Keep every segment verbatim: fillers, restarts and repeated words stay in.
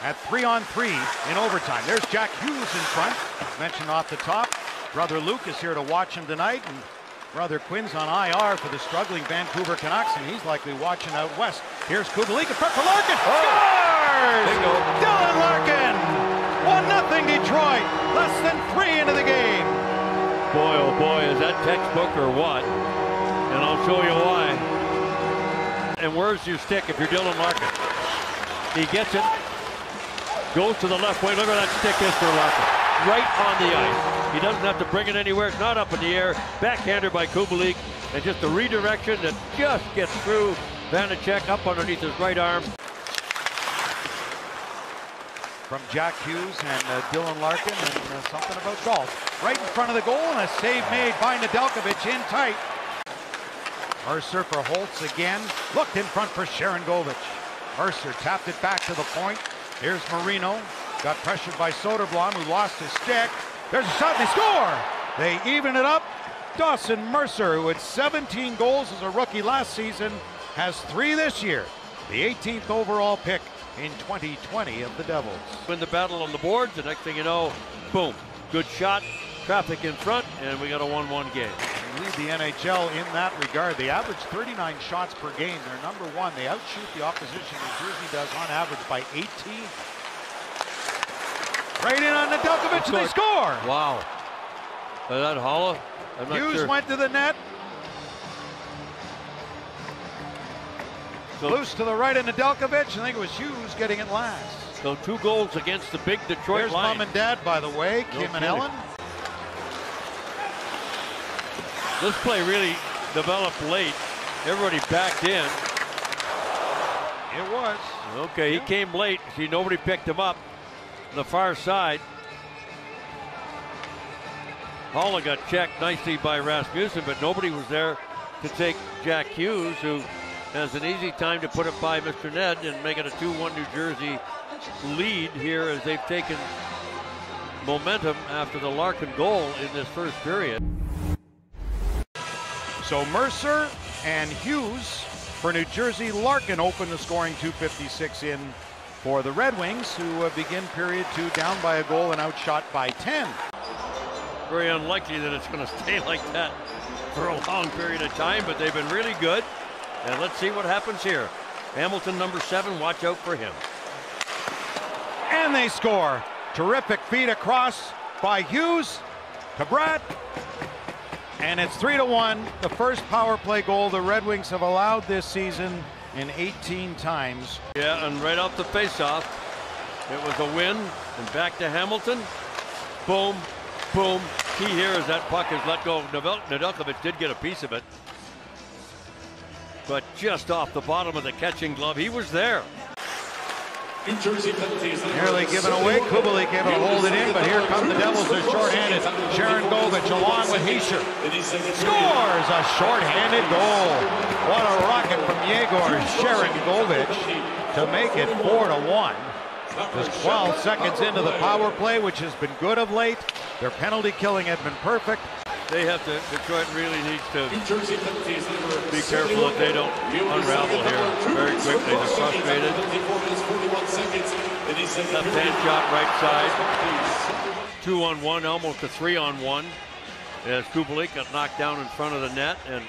at three on three in overtime. There's Jack Hughes in front, mentioned off the top. Brother Luke is here to watch him tonight, and Brother Quinn's on I R for the struggling Vancouver Canucks, and he's likely watching out west. Here's Kubalik in front for Larkin. Oh. Scores! Bingo. Dylan Larkin! one nothing Detroit. Less than three into the game. Boy, oh boy, is that textbook or what? And I'll show you why. And where's your stick if you're Dylan Larkin? He gets it, goes to the left wing. Look where that stick is for Larkin. Right on the ice. He doesn't have to bring it anywhere. It's not up in the air. Backhander by Kubalik. And just a redirection that just gets through Vanacek up underneath his right arm. From Jack Hughes and uh, Dylan Larkin, and uh, something about golf. Right in front of the goal, and a save made by Nedeljkovic in tight. Mercer for Holtz again. Looked in front for Sharangovich. Mercer tapped it back to the point. Here's Marino. Got pressured by Soderblom, who lost his stick. There's a shot, and they score! They even it up. Dawson Mercer, who had seventeen goals as a rookie last season, has three this year. The eighteenth overall pick in twenty twenty of the Devils. Win the battle on the boards, the next thing you know, boom. Good shot, traffic in front, and we got a one one game. They lead the N H L in that regard. They average thirty-nine shots per game. They're number one. They outshoot the opposition. New Jersey does on average by eighteen. Right in on Nedeljkovic, and they score! Wow. Is that Holla? I'm not Hughes sure. went to the net. So, Loose to the right of Nedeljkovic. I think it was Hughes getting it last. So two goals against the big Detroit There's line. Mom and Dad, by the way, No Kim and kidding. Ellen. This play really developed late. Everybody backed in. It was. Okay, Yeah. he came late. See, nobody picked him up. The far side. Holla got checked nicely by Rasmussen, but nobody was there to take Jack Hughes, who has an easy time to put it by Mister Ned and make it a two one New Jersey lead here as they've taken momentum after the Larkin goal in this first period. So Mercer and Hughes for New Jersey. Larkin opened the scoring two fifty-six in for the Red Wings, who uh, begin period two down by a goal and outshot by ten. Very unlikely that it's going to stay like that for a long period of time, but they've been really good. And let's see what happens here. Hamilton, number seven, watch out for him. And they score. Terrific feed across by Hughes to Bratt. And it's three to one. The first power play goal the Red Wings have allowed this season in eighteen times. Yeah, and right off the faceoff, it was a win. And back to Hamilton. Boom, boom. Key here is that puck is let go. Nedeljkovic did get a piece of it, but just off the bottom of the catching glove. He was there. Nearly given away. Kubalik able to hold it in, but here come the Devils. They're shorthanded. Sharangovich along with Hischier scores a shorthanded goal. What a rocket from Yegor Sharangovich to make it four to one. Just twelve seconds into the power play, which has been good of late. Their penalty killing had been perfect. They have to, Detroit really needs to be careful that they don't unravel here very quickly. They're frustrated. Left-hand shot right side. Two on one, almost a three on one. As Kubalik got knocked down in front of the net. And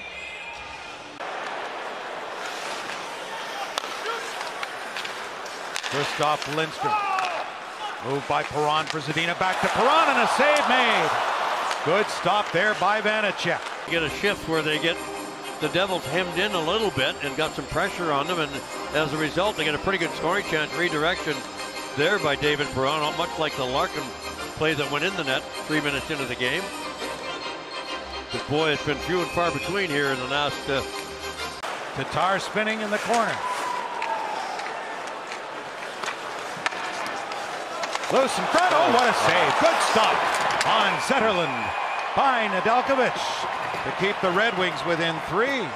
Christoph Lindstrom. Moved by Perron for Zadina. Back to Perron, and a save made. Good stop there by Vanacek. you get a shift where they get the Devils hemmed in a little bit and got some pressure on them, and as a result, they get a pretty good scoring chance. Redirection there by David Perron, much like the Larkin play that went in the net three minutes into the game. But boy, it's been few and far between here in the last. Uh... Tatar spinning in the corner. Loose in front. Oh, what a save. Good stop on Zetterlund by Nedeljkovic to keep the Red Wings within three.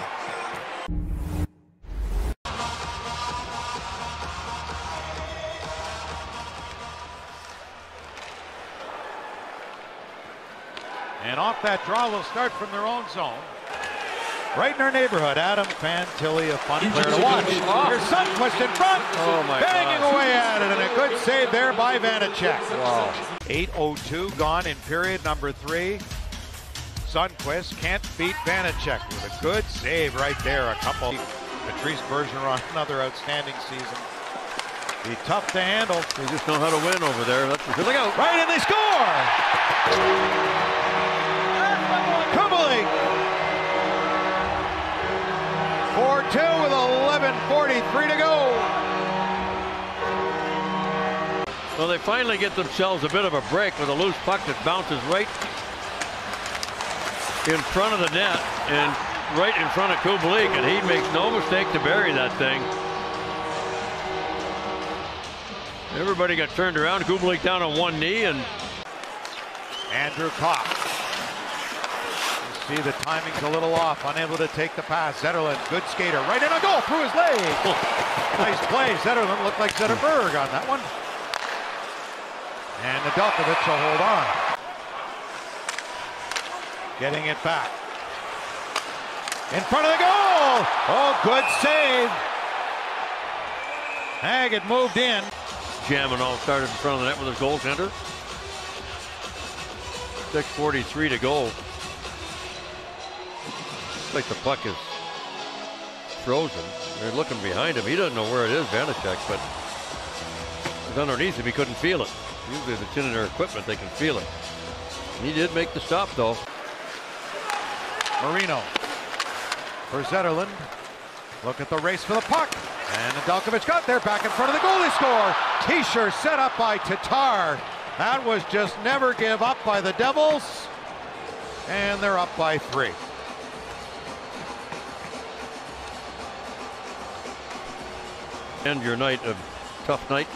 And off that draw, they'll start from their own zone. Right in our neighborhood, Adam Fantilli, a fun player to watch. Here's Sundqvist in front, oh my banging God. away at it, and a good save there by Vanacek. Wow. eight oh two gone in period number three. Sundqvist can't beat Vanacek with a good save right there. A couple. Patrice Bergeron, another outstanding season. Be tough to handle. They just know how to win over there. That's for sure. Look out. Right, and they score! Kubalik! four two with eleven forty-three to go. Well, they finally get themselves a bit of a break with a loose puck that bounces right in front of the net and right in front of Kubalik, and he makes no mistake to bury that thing. Everybody got turned around. Kubalik down on one knee, and Andrew Kopp. You see the timing's a little off, unable to take the pass. Zetterlund, good skater, right in a goal through his leg. Nice play. Zetterlund looked like Zetterberg on that one. And Nedeljkovic will hold on. Getting it back. In front of the goal! Oh, good save. Haggett moved in. Jaminov started in front of the net with his goaltender. six forty-three to go. Looks like the puck is frozen. They're looking behind him. He doesn't know where it is, Vanacek, but it was underneath him. He couldn't feel it. Usually if it's in their equipment, they can feel it. He did make the stop, though. Marino for Zetterlund. Look at the race for the puck. And Nedeljkovic got there, back in front of the goalie score. T-shirt set up by Tatar. That was just never give up by the Devils. And they're up by three. End your night of tough night.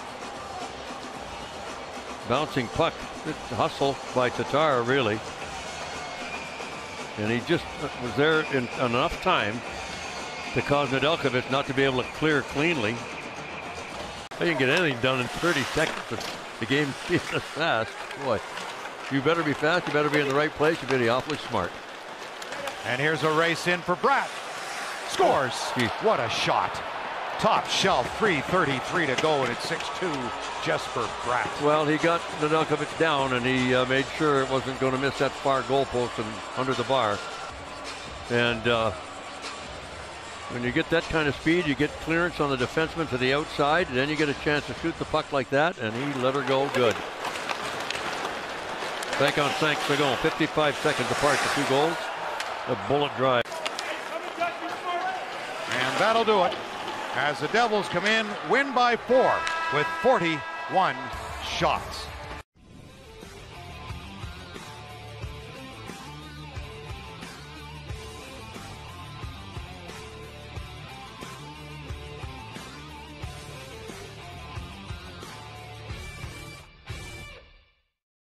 Bouncing puck. Good hustle by Tatar, really. And he just was there in enough time to cause Nedeljkovic not to be able to clear cleanly. They didn't get anything done in thirty seconds, but the game is fast. Boy, you better be fast, you better be in the right place, you better be awfully smart. And here's a race in for Bratt. Scores. Geez. What a shot. Top shelf, three thirty-three to go, and it's six two, Jesper Bratt. Well, he got Nedeljkovic down, and he uh, made sure it wasn't going to miss that far goalpost and under the bar. And uh, when you get that kind of speed, you get clearance on the defenseman to the outside, and then you get a chance to shoot the puck like that, and he let her go good. Back on cinq seconds, fifty-five seconds apart, the two goals. A bullet drive. And that'll do it. As the Devils come in, win by four with forty-one shots.